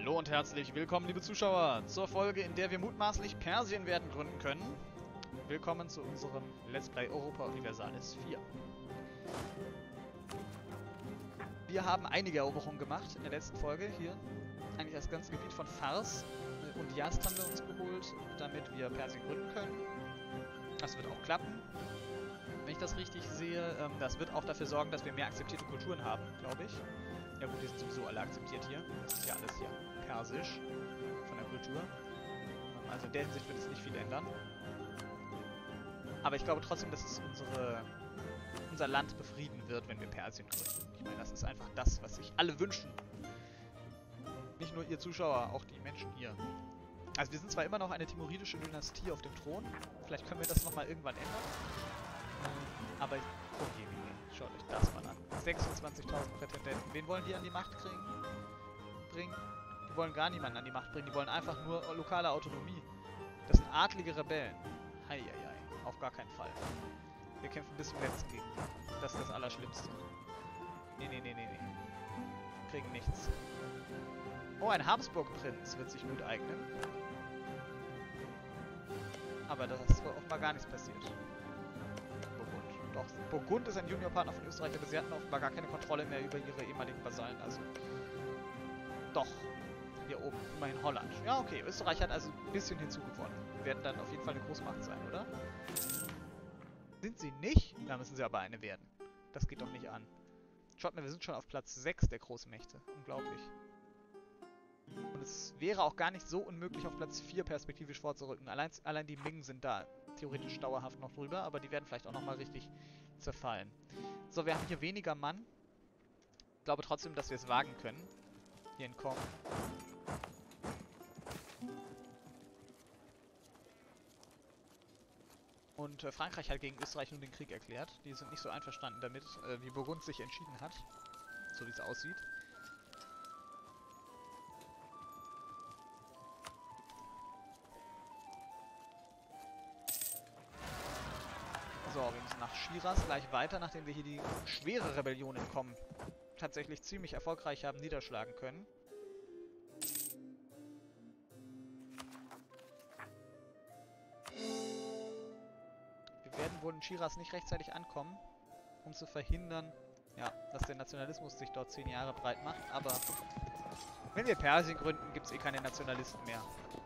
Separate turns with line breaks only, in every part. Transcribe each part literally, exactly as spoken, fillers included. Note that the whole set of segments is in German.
Hallo und herzlich willkommen, liebe Zuschauer, zur Folge, in der wir mutmaßlich Persien werden gründen können. Willkommen zu unserem Let's Play Europa Universalis vier. Wir haben einige Eroberungen gemacht in der letzten Folge hier. Eigentlich das ganze Gebiet von Fars und Yazd haben wir uns geholt, damit wir Persien gründen können. Das wird auch klappen, wenn ich das richtig sehe. Das wird auch dafür sorgen, dass wir mehr akzeptierte Kulturen haben, glaube ich. Ja gut, die sind sowieso alle akzeptiert hier. Das ist ja alles hier persisch von der Kultur. Also in der Hinsicht wird es nicht viel ändern. Aber ich glaube trotzdem, dass es unsere, unser Land befrieden wird, wenn wir Persien gründen. Ich meine, das ist einfach das, was sich alle wünschen. Nicht nur ihr Zuschauer, auch die Menschen hier. Also wir sind zwar immer noch eine timoridische Dynastie auf dem Thron. Vielleicht können wir das nochmal irgendwann ändern. Aber ich... Oh je, je, schaut euch das mal an. sechsundzwanzigtausend Prätendenten. Wen wollen die an die Macht kriegen? bringen? Die wollen gar niemanden an die Macht bringen. Die wollen einfach nur lokale Autonomie. Das sind adlige Rebellen. Heieiei. Auf gar keinen Fall. Wir kämpfen bis zum Letzten gegen die. Das ist das Allerschlimmste. Nee, nee, nee, nee, nee. Kriegen nichts. Oh, ein Habsburg-Prinz wird sich gut eignen. Aber das ist offenbar gar nichts passiert. Doch, Burgund ist ein Juniorpartner von Österreich, aber sie hatten offenbar gar keine Kontrolle mehr über ihre ehemaligen Vasallen, also... Doch, hier oben, immerhin Holland. Ja, okay, Österreich hat also ein bisschen hinzugewonnen. Wir werden dann auf jeden Fall eine Großmacht sein, oder? Sind sie nicht? Da müssen sie aber eine werden. Das geht doch nicht an. Schaut mal, wir sind schon auf Platz sechs der Großmächte. Unglaublich. Und es wäre auch gar nicht so unmöglich, auf Platz vier perspektivisch vorzurücken. Allein, allein die Ming sind da theoretisch dauerhaft noch drüber, aber die werden vielleicht auch nochmal richtig zerfallen. So, wir haben hier weniger Mann. Ich glaube trotzdem, dass wir es wagen können. Hier entkommen. Und äh, Frankreich hat gegen Österreich nun den Krieg erklärt. Die sind nicht so einverstanden damit, äh, wie Burgund sich entschieden hat. So wie es aussieht. So, wir müssen nach Shiraz gleich weiter, nachdem wir hier die schwere Rebellion im Kommen tatsächlich ziemlich erfolgreich haben niederschlagen können. Wir werden wohl in Shiraz nicht rechtzeitig ankommen, um zu verhindern, ja, dass der Nationalismus sich dort zehn Jahre breit macht. Aber wenn wir Persien gründen, gibt es eh keine Nationalisten mehr.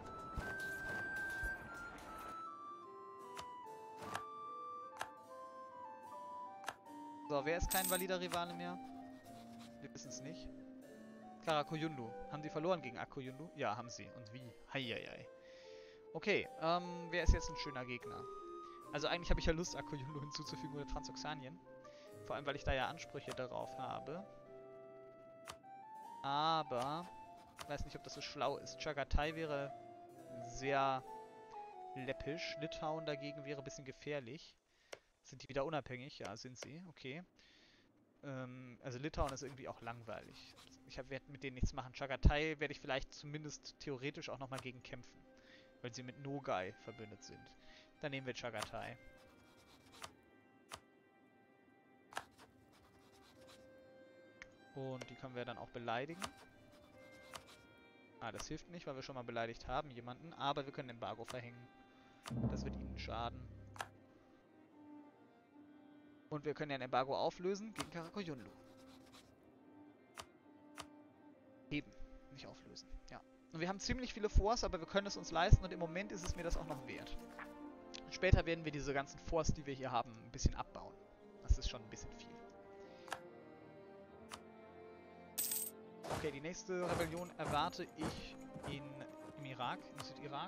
So, wer ist kein valider Rivale mehr? Wir wissen es nicht. Karakoyunlu. Haben die verloren gegen Akoyunlu? Ja, haben sie. Und wie? Heieiei. Okay, ähm, wer ist jetzt ein schöner Gegner? Also eigentlich habe ich ja Lust, Akoyunlu hinzuzufügen oder Transoxanien. Vor allem, weil ich da ja Ansprüche darauf habe. Aber ich weiß nicht, ob das so schlau ist. Chagatai wäre sehr läppisch. Litauen dagegen wäre ein bisschen gefährlich. Sind die wieder unabhängig? Ja, sind sie. Okay. Ähm, also Litauen ist irgendwie auch langweilig. Ich werde mit denen nichts machen. Chagatai werde ich vielleicht zumindest theoretisch auch nochmal gegen kämpfen. Weil sie mit Nogai verbündet sind. Dann nehmen wir Chagatai. Und die können wir dann auch beleidigen. Ah, das hilft nicht, weil wir schon mal beleidigt haben jemanden. Aber wir können Embargo verhängen. Das wird ihnen schaden. Und wir können ja ein Embargo auflösen gegen Karakoyunlu. Heben, nicht auflösen. Ja. Und wir haben ziemlich viele Forts, aber wir können es uns leisten und im Moment ist es mir das auch noch wert. Und später werden wir diese ganzen Forts, die wir hier haben, ein bisschen abbauen. Das ist schon ein bisschen viel. Okay, die nächste Rebellion erwarte ich in, im Irak, im Südirak.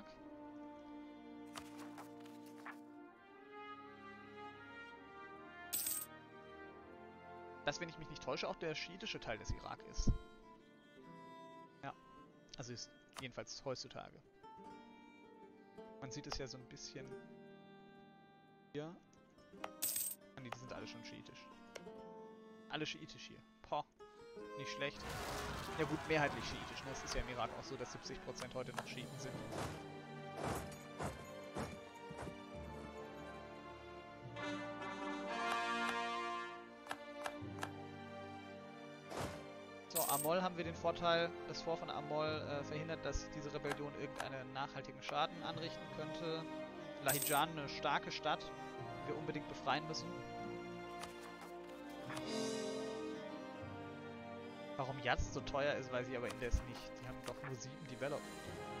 Das, wenn ich mich nicht täusche, auch der schiitische Teil des Irak ist. Ja, also ist jedenfalls heutzutage. Man sieht es ja so ein bisschen hier. Ah, nee, die sind alle schon schiitisch. Alle schiitisch hier. Poh, nicht schlecht. Ja gut, mehrheitlich schiitisch. Ne? Es ist ja im Irak auch so, dass siebzig Prozent heute noch Schiiten sind. Amol haben wir den Vorteil, das Fort von Amol äh, verhindert, dass diese Rebellion irgendeinen nachhaltigen Schaden anrichten könnte. Lahijan, eine starke Stadt, die wir unbedingt befreien müssen. Warum Yazd so teuer ist, weiß ich aber indes nicht. Die haben doch nur sieben Development.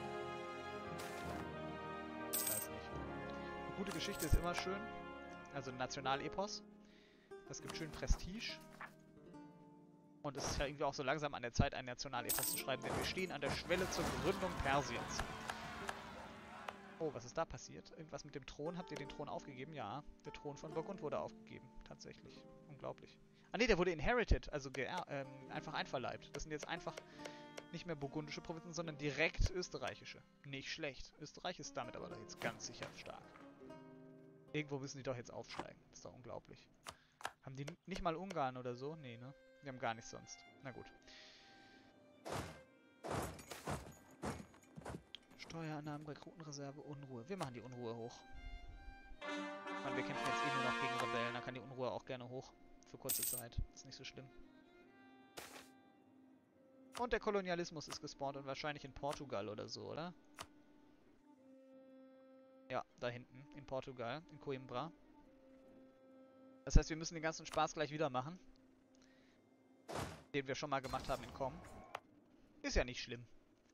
Ich weiß nicht. Eine gute Geschichte ist immer schön. Also ein Nationalepos. Das gibt schön Prestige. Und es ist ja irgendwie auch so langsam an der Zeit, ein Nationalepos zu schreiben, denn wir stehen an der Schwelle zur Gründung Persiens. Oh, was ist da passiert? Irgendwas mit dem Thron? Habt ihr den Thron aufgegeben? Ja, der Thron von Burgund wurde aufgegeben. Tatsächlich. Unglaublich. Ah ne, der wurde inherited, also ähm, einfach einverleibt. Das sind jetzt einfach nicht mehr burgundische Provinzen, sondern direkt österreichische. Nicht schlecht. Österreich ist damit aber doch jetzt ganz sicher stark. Irgendwo müssen die doch jetzt aufsteigen. Das ist doch unglaublich. Haben die nicht mal Ungarn oder so? Nee, ne? Die haben gar nichts sonst. Na gut. Steuerannahmen, Rekrutenreserve, Unruhe. Wir machen die Unruhe hoch. Und wir kämpfen jetzt eh nur noch gegen Rebellen. Da kann die Unruhe auch gerne hoch. Für kurze Zeit. Ist nicht so schlimm. Und der Kolonialismus ist gespawnt und wahrscheinlich in Portugal oder so, oder? Ja, da hinten. In Portugal. In Coimbra. Das heißt, wir müssen den ganzen Spaß gleich wieder machen. Den wir schon mal gemacht haben in Com. Ist ja nicht schlimm.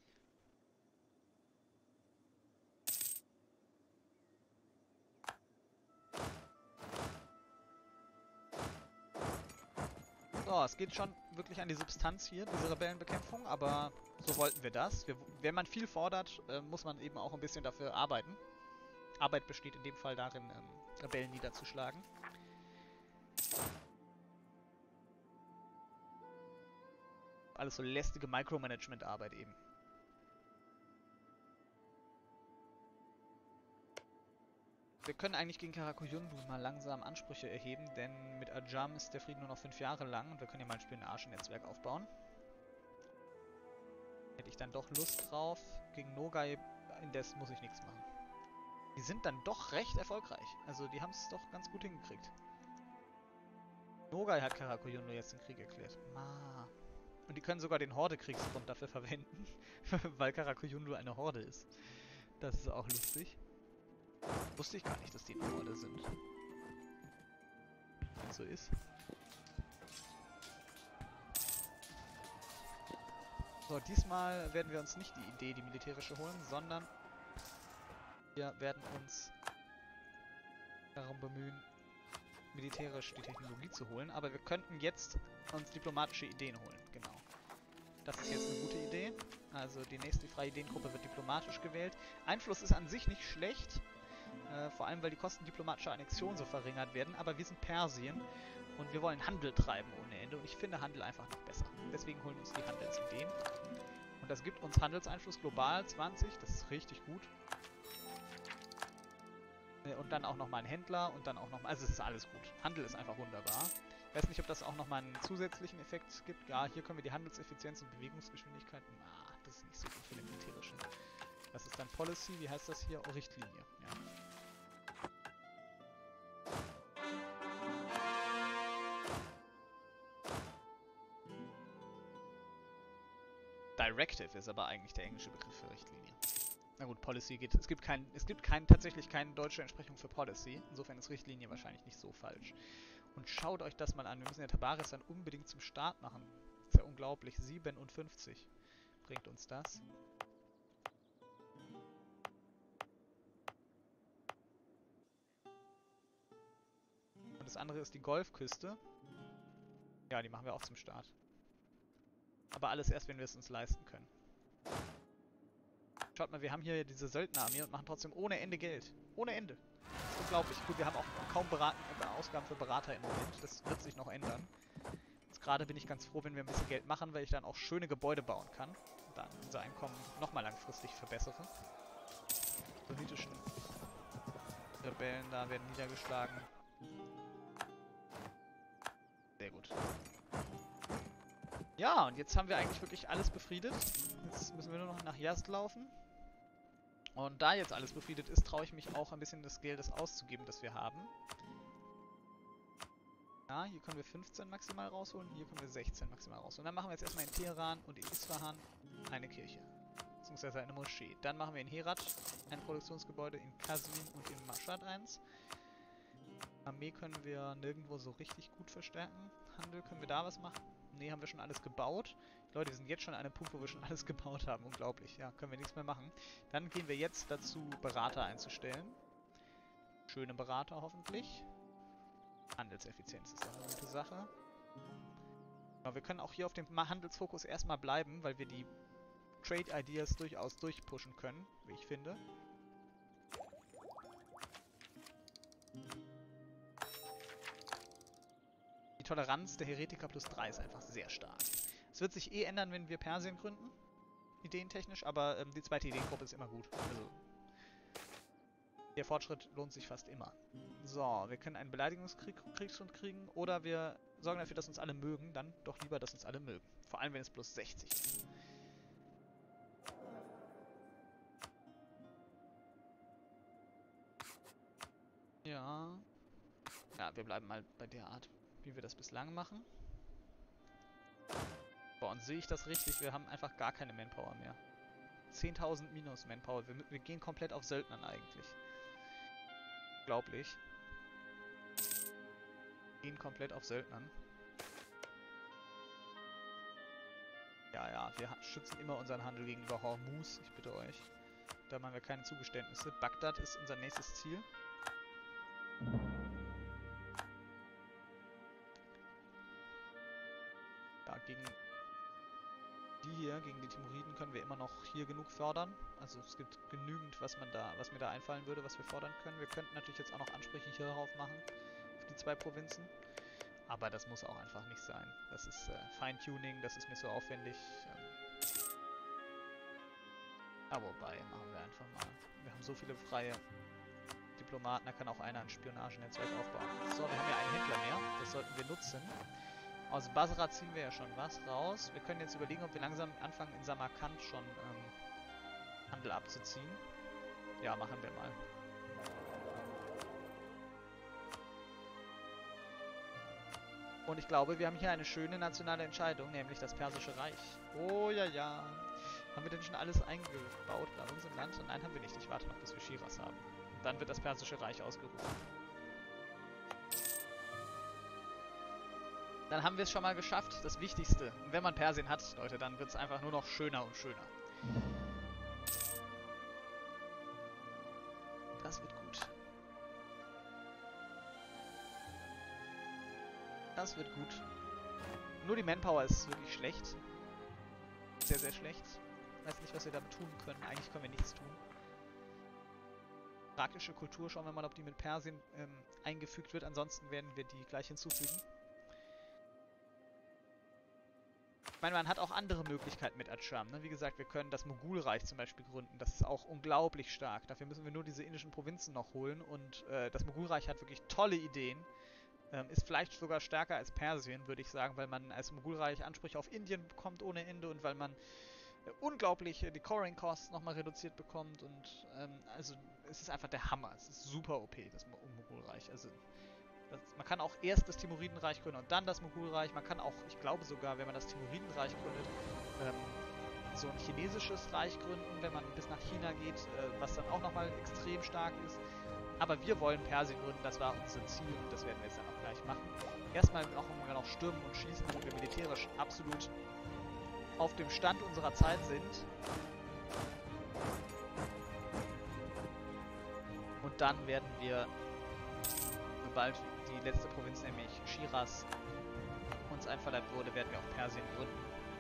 So, es geht schon wirklich an die Substanz hier, diese Rebellenbekämpfung, aber so wollten wir das. Wir, wenn man viel fordert, äh, muss man eben auch ein bisschen dafür arbeiten. Arbeit besteht in dem Fall darin, ähm, Rebellen niederzuschlagen. Alles so lästige Micromanagement-Arbeit eben. Wir können eigentlich gegen Karakoyunlu mal langsam Ansprüche erheben, denn mit Ajam ist der Frieden nur noch fünf Jahre lang und wir können hier mal ein Spionagenetzwerk aufbauen. Hätte ich dann doch Lust drauf. Gegen Nogai indes muss ich nichts machen. Die sind dann doch recht erfolgreich. Also die haben es doch ganz gut hingekriegt. Nogai hat Karakoyunlu jetzt den Krieg erklärt. Ma. Und die können sogar den Horde-Kriegsgrund dafür verwenden, weil Karakoyunlu eine Horde ist. Das ist auch lustig. Wusste ich gar nicht, dass die eine Horde sind. Wenn es so ist. So, diesmal werden wir uns nicht die Idee, die militärische holen, sondern wir werden uns darum bemühen, militärisch die Technologie zu holen. Aber wir könnten jetzt uns diplomatische Ideen holen. Genau. Das ist jetzt eine gute Idee. Also die nächste freie Ideengruppe wird diplomatisch gewählt. Einfluss ist an sich nicht schlecht. Äh, vor allem, weil die Kosten diplomatischer Annexion so verringert werden. Aber wir sind Persien und wir wollen Handel treiben ohne Ende. Und ich finde Handel einfach noch besser. Deswegen holen wir uns die Handelsideen. Und das gibt uns Handelseinfluss global zwanzig. Das ist richtig gut. Äh, und dann auch nochmal ein Händler und dann auch nochmal... Also es ist alles gut. Handel ist einfach wunderbar. Ich weiß nicht, ob das auch nochmal einen zusätzlichen Effekt gibt. Ja, hier können wir die Handelseffizienz und Bewegungsgeschwindigkeit... Ah, das ist nicht so gut für den militärischen. Das ist dann Policy. Wie heißt das hier? Oh, Richtlinie. Ja. Directive ist aber eigentlich der englische Begriff für Richtlinie. Na gut, Policy geht. Es gibt kein, es gibt kein, tatsächlich keine deutsche Entsprechung für Policy. Insofern ist Richtlinie wahrscheinlich nicht so falsch. Und schaut euch das mal an. Wir müssen ja Tabaris dann unbedingt zum Start machen. Das ist ja unglaublich. siebenundfünfzig bringt uns das. Und das andere ist die Golfküste. Ja, die machen wir auch zum Start. Aber alles erst, wenn wir es uns leisten können. Schaut mal, wir haben hier diese Söldnerarmee und machen trotzdem ohne Ende Geld. Ohne Ende. Das ist unglaublich. Gut, wir haben auch kaum Beraten, äh, Ausgaben für Berater im Moment. Das wird sich noch ändern. Jetzt gerade bin ich ganz froh, wenn wir ein bisschen Geld machen, weil ich dann auch schöne Gebäude bauen kann. Und dann unser Einkommen nochmal langfristig verbessere. Politischen Rebellen da werden niedergeschlagen. Sehr gut. Ja, und jetzt haben wir eigentlich wirklich alles befriedet. Jetzt müssen wir nur noch nach Yazd laufen. Und da jetzt alles befriedet ist, traue ich mich auch ein bisschen des Geldes auszugeben, das wir haben. Ja, hier können wir fünfzehn maximal rausholen, hier können wir sechzehn maximal rausholen. Und dann machen wir jetzt erstmal in Teheran und in Isfahan eine Kirche. Beziehungsweise eine Moschee. Dann machen wir in Herat ein Produktionsgebäude, in Kasvin und in Mashhad eins. Armee können wir nirgendwo so richtig gut verstärken. Handel, können wir da was machen? Ne, haben wir schon alles gebaut. Leute, wir sind jetzt schon an einem Punkt, wo wir schon alles gebaut haben. Unglaublich. Ja, können wir nichts mehr machen. Dann gehen wir jetzt dazu, Berater einzustellen. Schöne Berater hoffentlich. Handelseffizienz ist auch eine gute Sache. Aber wir können auch hier auf dem Handelsfokus erstmal bleiben, weil wir die Trade Ideas durchaus durchpushen können, wie ich finde. Die Toleranz der Heretiker plus drei ist einfach sehr stark. Es wird sich eh ändern, wenn wir Persien gründen, ideentechnisch, aber ähm, die zweite Ideengruppe ist immer gut. Also der Fortschritt lohnt sich fast immer. So, wir können einen Beleidigungskrieg Kriegsgrund kriegen oder wir sorgen dafür, dass uns alle mögen. Dann doch lieber, dass uns alle mögen. Vor allem, wenn es plus sechzig ist. Ja. Ja, wir bleiben mal bei der Art, wie wir das bislang machen. Boah, und sehe ich das richtig? Wir haben einfach gar keine Manpower mehr. zehntausend minus Manpower. Wir, wir gehen komplett auf Söldnern eigentlich. Unglaublich. Wir gehen komplett auf Söldnern. Ja, ja, wir schützen immer unseren Handel gegenüber Hormuz, ich bitte euch. Da machen wir keine Zugeständnisse. Bagdad ist unser nächstes Ziel. Ja, gegen die hier, gegen die Timuriden, können wir immer noch hier genug fördern. Also es gibt genügend, was man da, was mir da einfallen würde, was wir fordern können. Wir könnten natürlich jetzt auch noch Ansprüche hierauf machen, auf die zwei Provinzen. Aber das muss auch einfach nicht sein. Das ist äh, Feintuning, das ist mir so aufwendig. Ähm Aber wobei, machen wir einfach mal. Wir haben so viele freie Diplomaten, da kann auch einer ein Spionagenetzwerk aufbauen. So, wir haben ja einen Händler mehr, das sollten wir nutzen. Aus Basra ziehen wir ja schon was raus. Wir können jetzt überlegen, ob wir langsam anfangen, in Samarkand schon ähm, Handel abzuziehen. Ja, machen wir mal. Und ich glaube, wir haben hier eine schöne nationale Entscheidung, nämlich das Persische Reich. Oh ja, ja. Haben wir denn schon alles eingebaut bei uns im Land? Nein, haben wir nicht. Ich warte noch, bis wir Shiraz haben. Und dann wird das Persische Reich ausgerufen. Dann haben wir es schon mal geschafft, das Wichtigste. Und wenn man Persien hat, Leute, dann wird es einfach nur noch schöner und schöner. Das wird gut. Das wird gut. Nur die Manpower ist wirklich schlecht. Sehr, sehr schlecht. Ich weiß nicht, was wir damit tun können. Eigentlich können wir nichts tun. Thrakische Kultur, schauen wir mal, ob die mit Persien ähm, eingefügt wird. Ansonsten werden wir die gleich hinzufügen. Ich meine, man hat auch andere Möglichkeiten mit Adscham. Ne? Wie gesagt, wir können das Mogulreich zum Beispiel gründen. Das ist auch unglaublich stark. Dafür müssen wir nur diese indischen Provinzen noch holen. Und äh, das Mogulreich hat wirklich tolle Ideen. Ähm, ist vielleicht sogar stärker als Persien, würde ich sagen, weil man als Mogulreich Ansprüche auf Indien bekommt ohne Ende und weil man äh, unglaublich äh, die Coring Costs nochmal reduziert bekommt. Und ähm, also es ist einfach der Hammer. Es ist super O P, das Mogulreich. Also das, man kann auch erst das Timuridenreich gründen und dann das Mogulreich. Man kann auch, ich glaube sogar, wenn man das Timuridenreich gründet, ähm, so ein chinesisches Reich gründen, wenn man bis nach China geht, äh, was dann auch nochmal extrem stark ist. Aber wir wollen Persien gründen, das war unser Ziel und das werden wir jetzt dann auch gleich machen. Erstmal noch, noch stürmen und schießen, damit wir militärisch absolut auf dem Stand unserer Zeit sind. Und dann werden wir, sobald die letzte Provinz, nämlich Shiraz, uns einverleibt wurde, werden wir auch Persien gründen.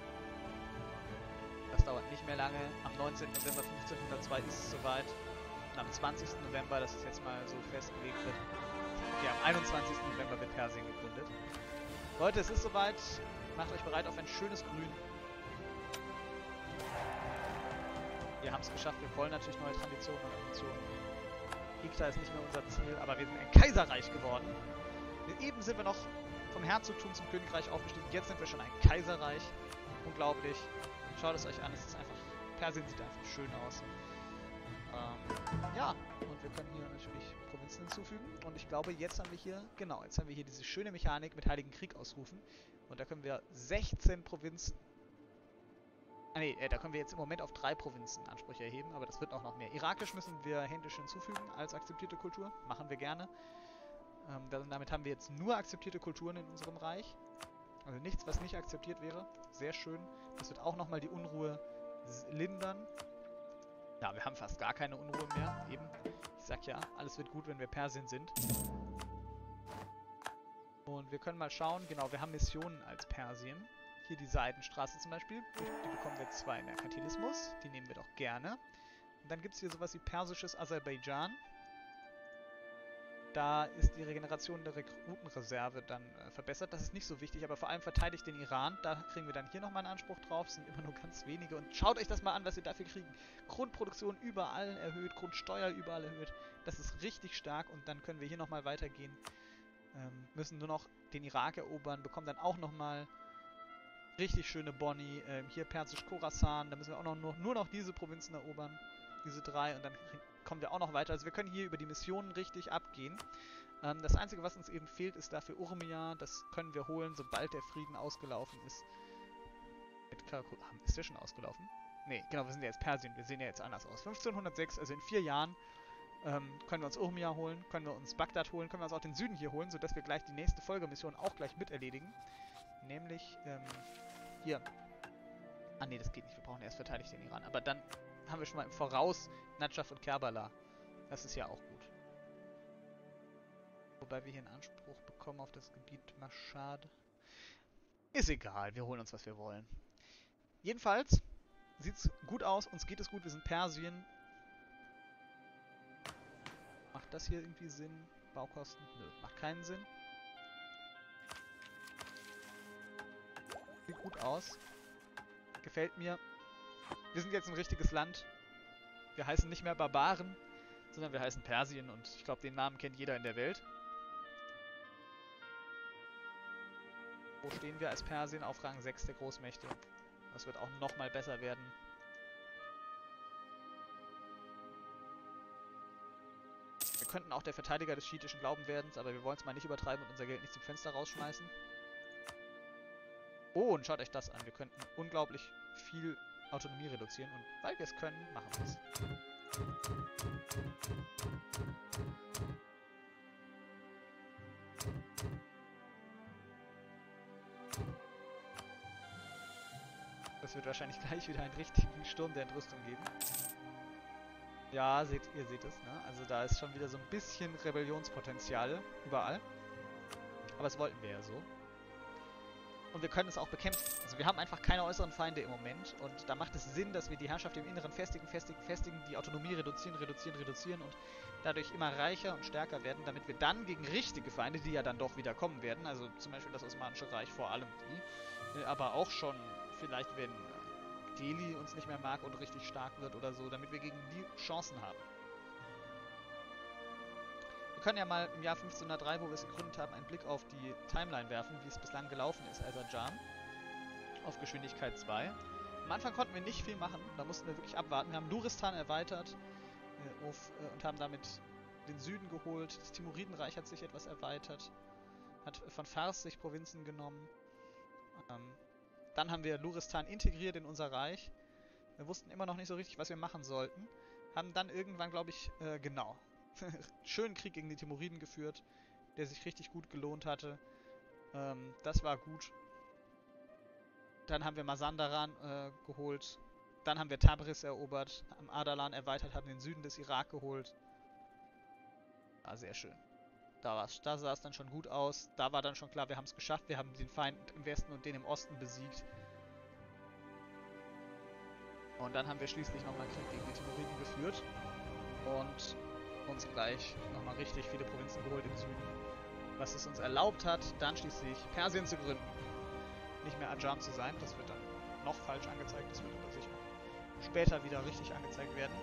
Das dauert nicht mehr lange. Am neunzehnten November fünfzehnhundertzwei ist es soweit. Und am zwanzigsten November, dass es jetzt mal so festgelegt wird, okay, am einundzwanzigsten November wird Persien gegründet. Leute, es ist soweit. Macht euch bereit auf ein schönes Grün. Wir haben es geschafft. Wir wollen natürlich neue Traditionen und Ambitionen. Ikta ist nicht mehr unser Ziel, aber wir sind ein Kaiserreich geworden. Eben sind wir noch vom Herzogtum zum Königreich aufgestiegen. Jetzt sind wir schon ein Kaiserreich. Unglaublich. Schaut es euch an. Es ist einfach... Persien sieht einfach schön aus. Ähm, ja, und wir können hier natürlich Provinzen hinzufügen. Und ich glaube, jetzt haben wir hier, genau, jetzt haben wir hier diese schöne Mechanik mit Heiligen Krieg ausrufen. Und da können wir sechzehn Provinzen... Ah ne, äh, da können wir jetzt im Moment auf drei Provinzen Ansprüche erheben, aber das wird auch noch mehr. Irakisch müssen wir händisch hinzufügen als akzeptierte Kultur. Machen wir gerne. Ähm, dann, damit haben wir jetzt nur akzeptierte Kulturen in unserem Reich. Also nichts, was nicht akzeptiert wäre. Sehr schön. Das wird auch nochmal die Unruhe lindern. Ja, wir haben fast gar keine Unruhe mehr. Eben, ich sag ja, alles wird gut, wenn wir Persien sind. Und wir können mal schauen, genau, wir haben Missionen als Persien. Hier die Seidenstraße zum Beispiel. Die bekommen wir zwei Merkantilismus. Die nehmen wir doch gerne. Und dann gibt es hier sowas wie persisches Aserbaidschan. Da ist die Regeneration der Rekrutenreserve dann äh, verbessert. Das ist nicht so wichtig, aber vor allem verteidigt den Iran. Da kriegen wir dann hier nochmal einen Anspruch drauf. Es sind immer nur ganz wenige. Und schaut euch das mal an, was wir dafür kriegen. Grundproduktion überall erhöht, Grundsteuer überall erhöht. Das ist richtig stark. Und dann können wir hier nochmal weitergehen. Ähm, müssen nur noch den Irak erobern. Bekommen dann auch nochmal richtig schöne Boni. Ähm, hier persisch Khorasan. Da müssen wir auch noch nur, nur noch diese Provinzen erobern. Diese drei. Und dann kommen wir auch noch weiter. Also wir können hier über die Missionen richtig abgehen. Ähm, das Einzige, was uns eben fehlt, ist dafür Urmia. Das können wir holen, sobald der Frieden ausgelaufen ist. Mit Karakul ah, ist der schon ausgelaufen? Ne, genau, wir sind ja jetzt Persien. Wir sehen ja jetzt anders aus. fünfzehnhundertsechs, also in vier Jahren, ähm, können wir uns Urmia holen, können wir uns Bagdad holen, können wir uns auch den Süden hier holen, sodass wir gleich die nächste Folgemission auch gleich mit erledigen. Nämlich, ähm, hier. Ah ne, das geht nicht. Wir brauchen erst verteidigt den Iran. Aber dann haben wir schon mal im Voraus Najaf und Kerbala. Das ist ja auch gut. Wobei wir hier einen Anspruch bekommen auf das Gebiet Mashhad. Ist egal, wir holen uns, was wir wollen. Jedenfalls sieht's gut aus, uns geht es gut, wir sind Persien. Macht das hier irgendwie Sinn? Baukosten? Nö, macht keinen Sinn. Sieht gut aus. Gefällt mir. Wir sind jetzt ein richtiges Land. Wir heißen nicht mehr Barbaren, sondern wir heißen Persien und ich glaube, den Namen kennt jeder in der Welt. Wo stehen wir als Persien? Auf Rang sechs der Großmächte. Das wird auch nochmal besser werden. Wir könnten auch der Verteidiger des schiitischen Glaubenwerdens, aber wir wollen es mal nicht übertreiben und unser Geld nicht zum Fenster rausschmeißen. Oh, und schaut euch das an. Wir könnten unglaublich viel Autonomie reduzieren und weil wir es können, machen wir es. Das wird wahrscheinlich gleich wieder einen richtigen Sturm der Entrüstung geben. Ja, seht, ihr seht es, ne? Also da ist schon wieder so ein bisschen Rebellionspotenzial überall. Aber das wollten wir ja so. Und wir können es auch bekämpfen. Also wir haben einfach keine äußeren Feinde im Moment. Und da macht es Sinn, dass wir die Herrschaft im Inneren festigen, festigen, festigen, die Autonomie reduzieren, reduzieren, reduzieren und dadurch immer reicher und stärker werden, damit wir dann gegen richtige Feinde, die ja dann doch wieder kommen werden, also zum Beispiel das Osmanische Reich vor allem die, aber auch schon vielleicht, wenn Delhi uns nicht mehr mag und richtig stark wird oder so, damit wir gegen die Chancen haben. Wir können ja mal im Jahr fünfzehnhundertdrei, wo wir es gegründet haben, einen Blick auf die Timeline werfen, wie es bislang gelaufen ist, Aserbaidschan. Auf Geschwindigkeit zwei. Am Anfang konnten wir nicht viel machen, da mussten wir wirklich abwarten. Wir haben Luristan erweitert äh, auf, äh, und haben damit den Süden geholt. Das Timuridenreich hat sich etwas erweitert, hat von Fars sich Provinzen genommen. Ähm, dann haben wir Luristan integriert in unser Reich. Wir wussten immer noch nicht so richtig, was wir machen sollten. Haben dann irgendwann, glaube ich, äh, genau, schönen Krieg gegen die Timuriden geführt, der sich richtig gut gelohnt hatte. Ähm, das war gut. Dann haben wir Mazandaran äh, geholt. Dann haben wir Tabriz erobert, haben Ardalan erweitert, haben den Süden des Irak geholt. War sehr schön. Da, war's, da sah es dann schon gut aus. Da war dann schon klar, wir haben es geschafft. Wir haben den Feind im Westen und den im Osten besiegt. Und dann haben wir schließlich nochmal einen Krieg gegen die Timuriden geführt. Und uns gleich nochmal richtig viele Provinzen geholt im Süden. Was es uns erlaubt hat, dann schließlich Persien zu gründen. Nicht mehr Ajam zu sein. Das wird dann noch falsch angezeigt. Das wird aber sicher später wieder richtig angezeigt werden.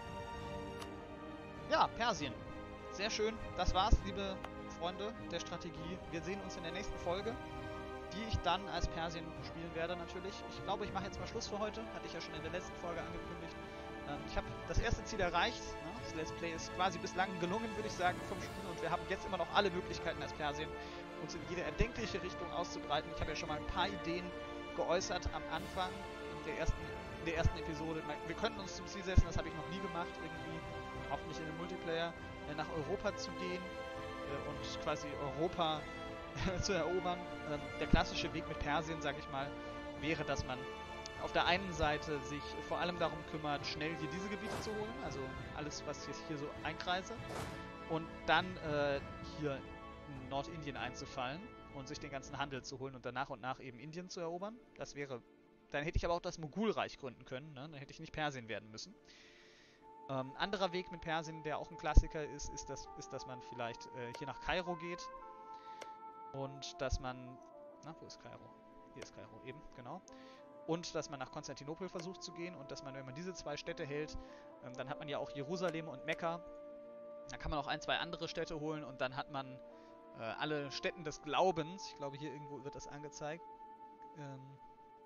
Ja, Persien. Sehr schön. Das war's, liebe Freunde der Strategie. Wir sehen uns in der nächsten Folge, die ich dann als Persien spielen werde natürlich. Ich glaube, ich mache jetzt mal Schluss für heute. Hatte ich ja schon in der letzten Folge angekündigt. Ähm, ich habe das erste Ziel erreicht. Ne? Das Let's Play ist quasi bislang gelungen, würde ich sagen, fünf Stunden. Und wir haben jetzt immer noch alle Möglichkeiten als Persien, uns in jede erdenkliche Richtung auszubreiten. Ich habe ja schon mal ein paar Ideen geäußert am Anfang der ersten, der ersten Episode. Wir könnten uns zum Ziel setzen, das habe ich noch nie gemacht, irgendwie, auch nicht in dem Multiplayer, äh, nach Europa zu gehen äh, und quasi Europa zu erobern. Ähm, der klassische Weg mit Persien, sage ich mal, wäre, dass man auf der einen Seite sich vor allem darum kümmert, schnell hier diese Gebiete zu holen, also alles, was jetzt hier so einkreise, und dann äh, hier in Nordindien einzufallen und sich den ganzen Handel zu holen und dann nach und nach eben Indien zu erobern. Das wäre, dann hätte ich aber auch das Mogulreich gründen können, ne? Dann hätte ich nicht Persien werden müssen. Ähm, anderer Weg mit Persien, der auch ein Klassiker ist, ist, dass, ist, dass man vielleicht äh, hier nach Kairo geht und dass man, na, wo ist Kairo? Hier ist Kairo eben, genau. Und dass man nach Konstantinopel versucht zu gehen und dass man, wenn man diese zwei Städte hält, ähm, dann hat man ja auch Jerusalem und Mekka. Dann kann man auch ein, zwei andere Städte holen und dann hat man äh, alle Stätten des Glaubens. Ich glaube, hier irgendwo wird das angezeigt. Ähm,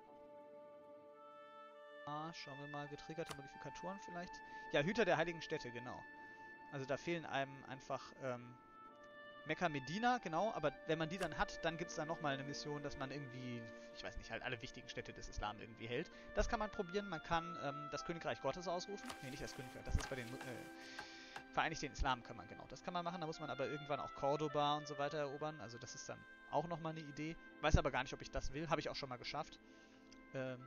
ah, schauen wir mal, getriggerte Modifikatoren vielleicht. Ja, Hüter der heiligen Städte, genau. Also da fehlen einem einfach ähm, Mekka, Medina, genau, aber wenn man die dann hat, dann gibt es da nochmal eine Mission, dass man irgendwie, ich weiß nicht, halt alle wichtigen Städte des Islam irgendwie hält. Das kann man probieren, man kann ähm, das Königreich Gottes ausrufen. Nee, nicht das Königreich, das ist bei den äh, Vereinigten Islam kann man, genau. Das kann man machen, da muss man aber irgendwann auch Cordoba und so weiter erobern, also das ist dann auch nochmal eine Idee. Weiß aber gar nicht, ob ich das will, habe ich auch schon mal geschafft. Ähm,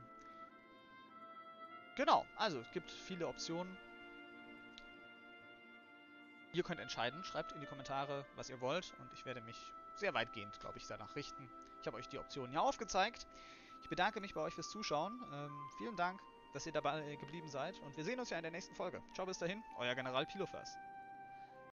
genau, also es gibt viele Optionen. Ihr könnt entscheiden, schreibt in die Kommentare, was ihr wollt und ich werde mich sehr weitgehend, glaube ich, danach richten. Ich habe euch die Optionen ja aufgezeigt. Ich bedanke mich bei euch fürs Zuschauen. Ähm, vielen Dank, dass ihr dabei geblieben seid und wir sehen uns ja in der nächsten Folge. Ciao, bis dahin, euer General Pilofers.